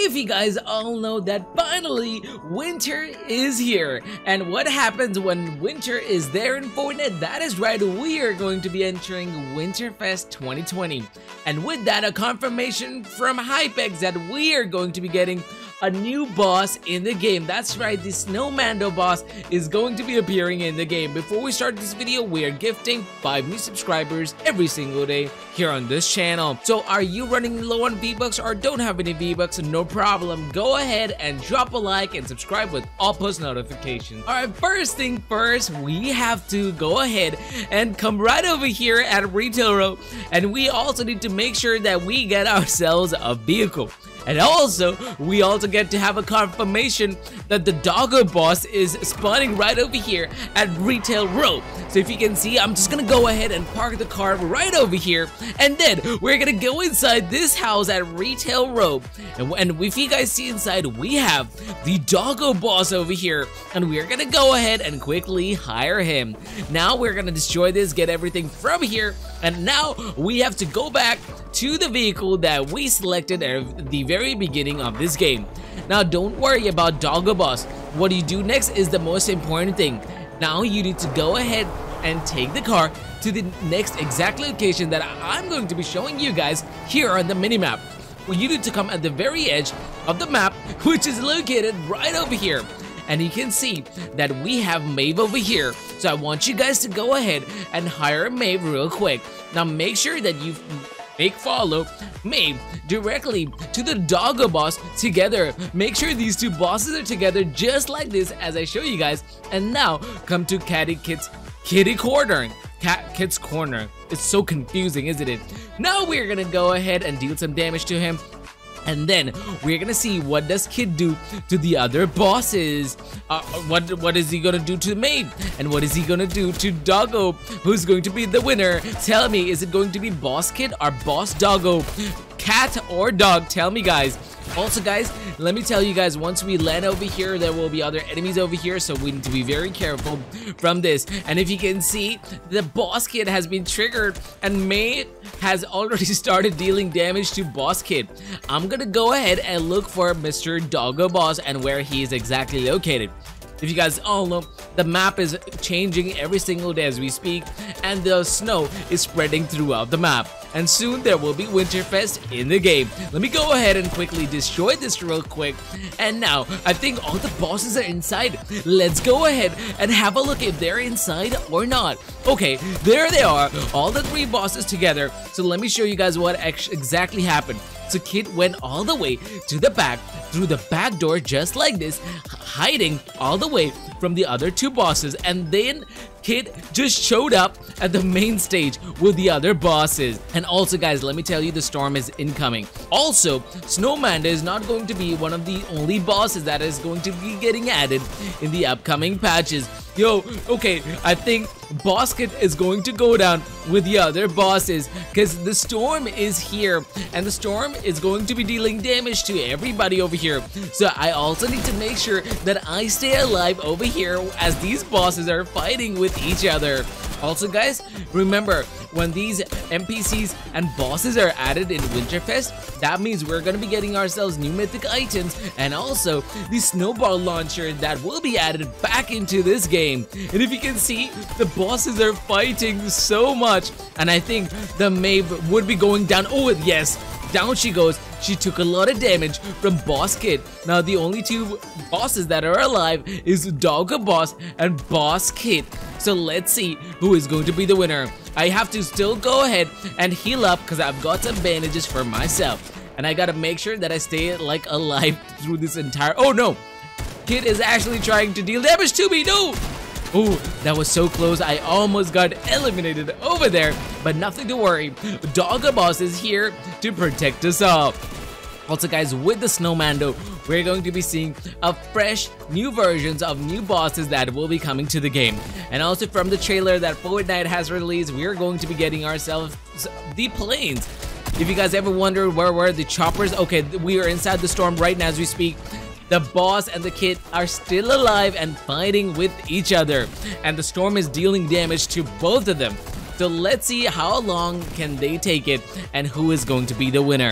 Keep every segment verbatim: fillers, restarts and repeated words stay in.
if you guys all know that finally winter is here, and what happens when winter is there in Fortnite? That is right, we are going to be entering Winterfest twenty twenty, and with that a confirmation from Hypex that we are going to be getting a new boss in the game. That's right, the Snowmando boss is going to be appearing in the game. Before we start this video, we are gifting five new subscribers every single day here on this channel. So are you running low on V-Bucks or don't have any V-Bucks? No problem, go ahead and drop a like and subscribe with all post notifications. Alright, first thing first, we have to go ahead and come right over here at Retail Row, and we also need to make sure that we get ourselves a vehicle. And also, we also get to have a confirmation that the Doggo boss is spawning right over here at Retail Row. So if you can see, I'm just gonna go ahead and park the car right over here, and then we're gonna go inside this house at Retail Row. And, and if you guys see inside, we have the Doggo boss over here, and we're gonna go ahead and quickly hire him. Now we're gonna destroy this, get everything from here, and now we have to go back to the vehicle that we selected at the very beginning of this game. Now don't worry about Doggo boss. What you do next is the most important thing. Now you need to go ahead and take the car to the next exact location that I'm going to be showing you guys here on the minimap. Well, you need to come at the very edge of the map, which is located right over here. And you can see that we have Maeve over here. So I want you guys to go ahead and hire Maeve real quick. Now make sure that you make follow Maeve directly to the Doggo boss together. Make sure these two bosses are together just like this as I show you guys. And now come to Catty Kit's Kitty Corner. Cat Kit's Corner. It's so confusing, isn't it? Now we're gonna go ahead and deal some damage to him. And then we're gonna see what does Kid do to the other bosses. Uh, what what is he gonna do to Maeve? And what is he gonna do to Doggo? Who's going to be the winner? Tell me, is it going to be Boss Kid or Boss Doggo? Cat or dog? Tell me, guys. Also, guys, let me tell you guys, once we land over here, there will be other enemies over here, so we need to be very careful from this. And if you can see, the Boss Kid has been triggered, and Maeve has already started dealing damage to Boss Kid. I'm gonna go ahead and look for Mister Doggo boss and where he is exactly located. If you guys all know, the map is changing every single day as we speak, and the snow is spreading throughout the map. And soon there will be Winterfest in the game. Let me go ahead and quickly destroy this real quick. And now, I think all the bosses are inside. Let's go ahead and have a look if they're inside or not. Okay, there they are, all the three bosses together. So let me show you guys what ex exactly happened. So Kid went all the way to the back, through the back door just like this, hiding all the way from the other two bosses, and then Kid just showed up at the main stage with the other bosses. And also, guys, let me tell you, the storm is incoming. Also, Snowmando is not going to be one of the only bosses that is going to be getting added in the upcoming patches. Yo, okay, I think Boss Kid is going to go down with the other bosses because the storm is here, and the storm is going to be dealing damage to everybody over here. So I also need to make sure that I stay alive over here as these bosses are fighting with each other. Also, guys, remember, when these N P Cs and bosses are added in Winterfest, that means we're gonna be getting ourselves new mythic items, and also the snowball launcher that will be added back into this game. And if you can see, the bosses are fighting so much, and I think the Maeve would be going down. Oh yes, down she goes. She took a lot of damage from Boss Kid. Now the only two bosses that are alive is Doggo boss and Boss Kid. So let's see who is going to be the winner. I have to still go ahead and heal up because I've got some bandages for myself. And I gotta make sure that I stay like alive through this entire— oh no! Kid is actually trying to deal damage to me, no! Oh, that was so close. I almost got eliminated over there, but nothing to worry. Doggo boss is here to protect us all. Also, guys, with the Snowmando, we're going to be seeing a fresh new versions of new bosses that will be coming to the game. And also from the trailer that Fortnite has released, we're going to be getting ourselves the planes. If you guys ever wondered where were the choppers, okay, we are inside the storm right now as we speak. The boss and the Kid are still alive and fighting with each other, and the storm is dealing damage to both of them. So let's see how long can they take it and who is going to be the winner.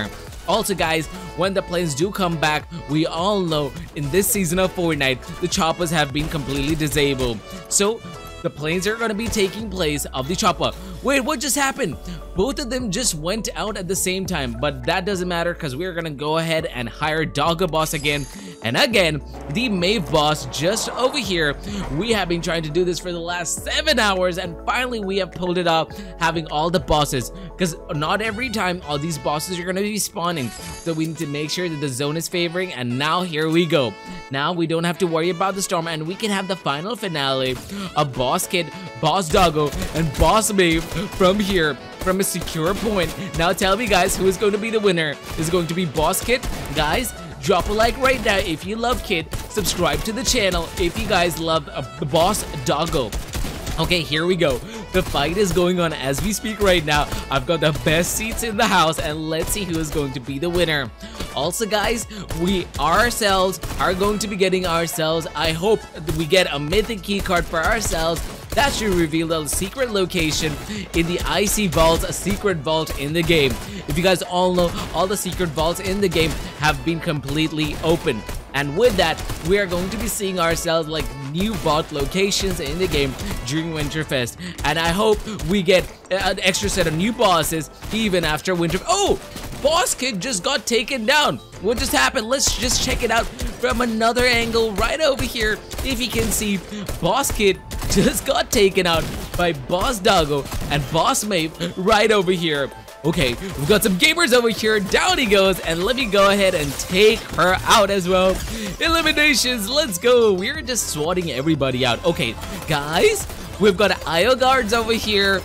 Also guys, when the planes do come back, we all know in this season of Fortnite, the choppers have been completely disabled. So the planes are going to be taking place of the chopper. Wait, what just happened? Both of them just went out at the same time, but that doesn't matter because we're going to go ahead and hire Doggo Boss again. And again, the Maeve boss just over here. We have been trying to do this for the last seven hours and finally we have pulled it off, having all the bosses, because not every time all these bosses are going to be spawning. So we need to make sure that the zone is favoring, and now here we go. Now we don't have to worry about the storm and we can have the final finale of Boss Kid, Boss Doggo, and Boss Maeve from here, from a secure point. Now tell me guys, who is going to be the winner? Is it going to be Boss Kid? Guys, drop a like right now if you love Kid. Subscribe to the channel if you guys love uh, the Boss Doggo. Okay, here we go. The fight is going on as we speak right now. I've got the best seats in the house and let's see who is going to be the winner. Also guys, we ourselves are going to be getting ourselves, I hope we get a mythic key card for ourselves. That should reveal the secret location in the Icy Vault, a secret vault in the game. If you guys all know, all the secret vaults in the game have been completely open. And with that, we are going to be seeing ourselves like new vault locations in the game during Winterfest. And I hope we get an extra set of new bosses even after Winter. Oh! Boss Kid just got taken down. What just happened? Let's just check it out from another angle right over here. If you can see, Boss Kid just got taken out by Boss Doggo and Boss Maeve right over here. Okay, we've got some gamers over here. Down he goes, and let me go ahead and take her out as well. Eliminations, let's go. We're just swatting everybody out. Okay, guys, we've got I O guards over here.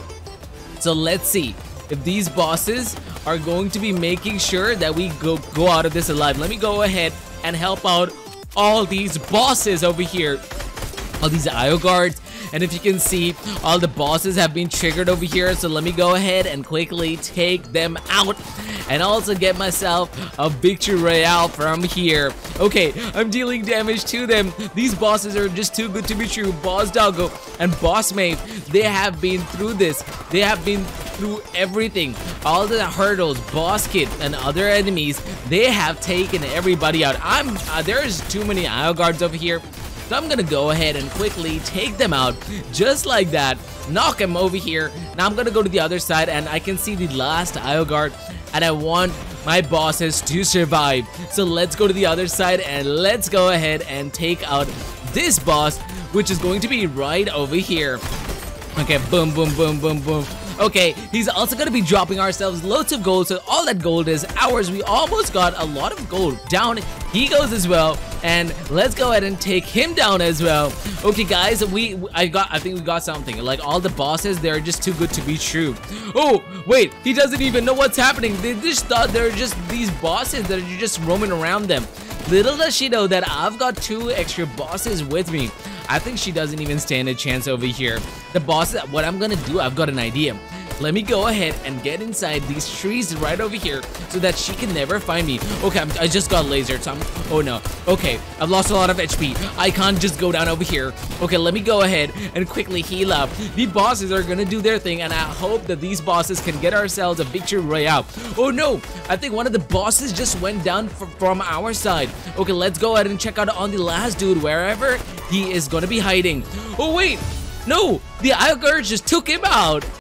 So let's see if these bosses are going to be making sure that we go, go out of this alive. Let me go ahead and help out all these bosses over here. All these I O guards. And if you can see, all the bosses have been triggered over here. So let me go ahead and quickly take them out. And also get myself a victory royale from here. Okay, I'm dealing damage to them. These bosses are just too good to be true. Boss Doggo and Boss Maeve, they have been through this. They have been through everything. All the hurdles, Boss Kid and other enemies, they have taken everybody out. I'm uh, there's too many I O guards over here. So I'm gonna go ahead and quickly take them out just like that. Knock him over here. Now I'm gonna go to the other side and I can see the last I O guard and I want my bosses to survive. So let's go to the other side and let's go ahead and take out this boss, which is going to be right over here. Okay, boom, boom, boom, boom, boom. Okay, he's also going to be dropping ourselves loads of gold, so all that gold is ours. We almost got a lot of gold. Down he goes as well, and let's go ahead and take him down as well. Okay, guys, we I got I think we got something. Like all the bosses, they're just too good to be true. Oh, wait, he doesn't even know what's happening. They just thought they're just these bosses that are just roaming around them. Little does she know that I've got two extra bosses with me. I think she doesn't even stand a chance over here. The bosses, what I'm gonna do, I've got an idea. Let me go ahead and get inside these trees right over here so that she can never find me. Okay, I'm, I just got lasered, so I'm, oh no. Okay, I've lost a lot of H P. I can't just go down over here. Okay, let me go ahead and quickly heal up. The bosses are gonna do their thing, and I hope that these bosses can get ourselves a victory royale. Oh no, I think one of the bosses just went down from our side. Okay, let's go ahead and check out on the last dude, wherever he is gonna be hiding. Oh wait, no, the I O guards just took him out.